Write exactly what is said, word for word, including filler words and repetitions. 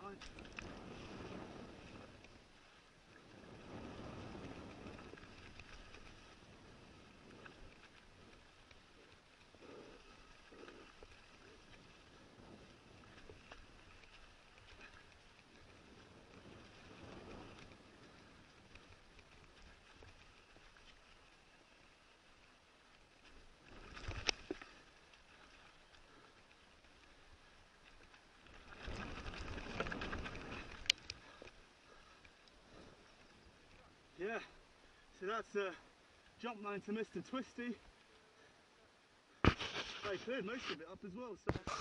right. Yeah, so that's a uh, jump line to Mr Twisty. I cleared most of it up as well. So.